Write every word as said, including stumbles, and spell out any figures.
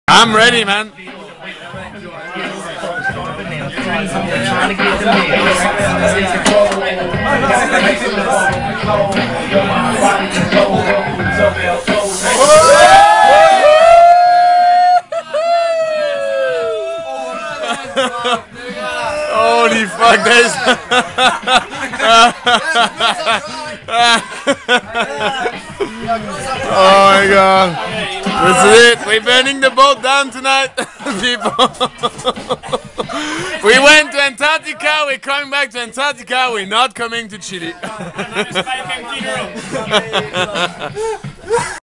I'm ready, man. Holy fuck, there's oh my god. This is it. We're burning the boat down tonight, people. We went to Antarctica, we're coming back to Antarctica, we're not coming to Chile.